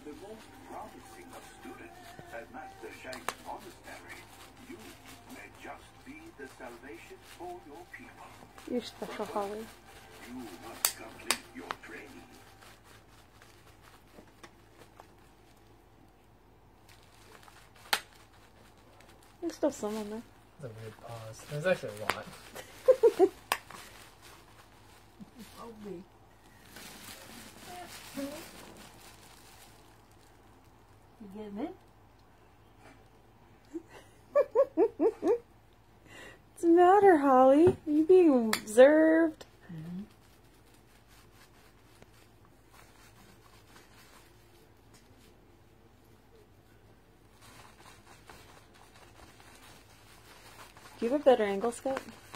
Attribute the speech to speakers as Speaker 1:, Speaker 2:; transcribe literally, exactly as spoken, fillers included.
Speaker 1: the most promising of students at Master Shank's monastery, you may just be the salvation for your people.
Speaker 2: You're special, Holly.
Speaker 1: You must complete your training.
Speaker 2: There's still some on there.
Speaker 3: That's a weird pause. There's actually a lot.
Speaker 4: Probably. You get him in?
Speaker 2: What's the matter, Holly? Are you being observed?
Speaker 4: Mm-hmm.
Speaker 2: Do you have a better angle, Scott?